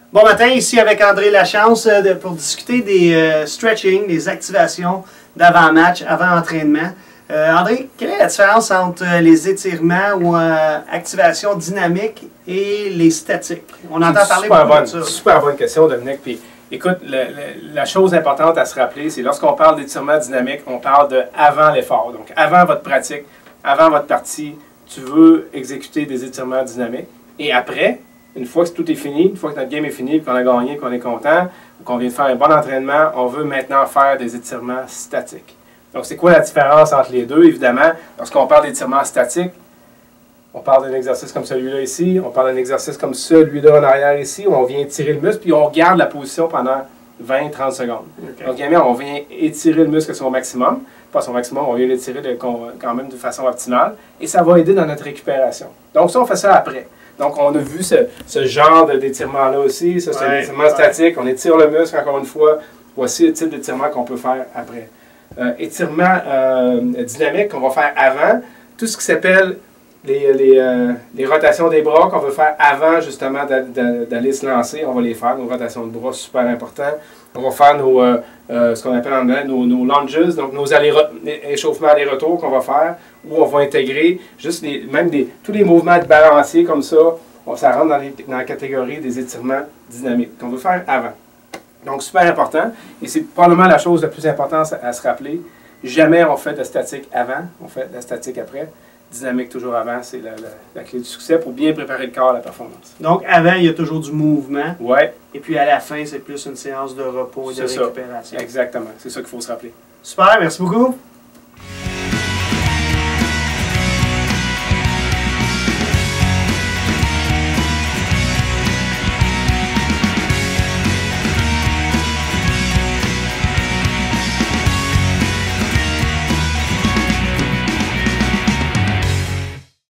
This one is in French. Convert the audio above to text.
Bon matin, ici avec André Lachance pour discuter des stretching, des activations d'avant-match, avant-entraînement. André, quelle est la différence entre les étirements ou activations dynamiques et les statiques? On entend parler beaucoup de ça. Super bonne question, Dominique. Puis, écoute, la chose importante à se rappeler, c'est lorsqu'on parle d'étirement dynamique, on parle de avant l'effort. Donc, avant votre pratique, avant votre partie, tu veux exécuter des étirements dynamiques. Et après, une fois que tout est fini, une fois que notre game est fini, qu'on a gagné, qu'on est content, qu'on vient de faire un bon entraînement, on veut maintenant faire des étirements statiques. Donc, c'est quoi la différence entre les deux? Évidemment, lorsqu'on parle d'étirements statiques, on parle d'un exercice comme celui-là ici, on parle d'un exercice comme celui-là en arrière ici, où on vient étirer le muscle, puis on garde la position pendant 20-30 secondes. Okay. Donc, on vient étirer le muscle à son maximum. Pas son maximum, on vient l'étirer quand même de façon optimale, et ça va aider dans notre récupération. Donc, ça, on fait ça après. Donc, on a vu ce genre d'étirement-là aussi. Ça, c'est un étirement statique. On étire le muscle, encore une fois. Voici le type d'étirement qu'on peut faire après. Étirement dynamique qu'on va faire avant. Tout ce qui s'appelle les rotations des bras qu'on veut faire avant, justement, d'aller se lancer. On va les faire. Nos rotations de bras, super important. On va faire ce qu'on appelle en anglais nos lunges, donc nos échauffements aller-retour qu'on va faire, où on va intégrer juste tous les mouvements de balancier comme ça. Ça rentre dans la catégorie des étirements dynamiques qu'on veut faire avant. Donc, super important. Et c'est probablement la chose la plus importante à se rappeler. Jamais on fait de statique avant, on fait de la statique après. Dynamique toujours avant, c'est la clé du succès pour bien préparer le corps à la performance. Donc, avant, il y a toujours du mouvement. Ouais. Et puis, à la fin, c'est plus une séance de repos et de récupération. Exactement. C'est ça qu'il faut se rappeler. Super, merci beaucoup.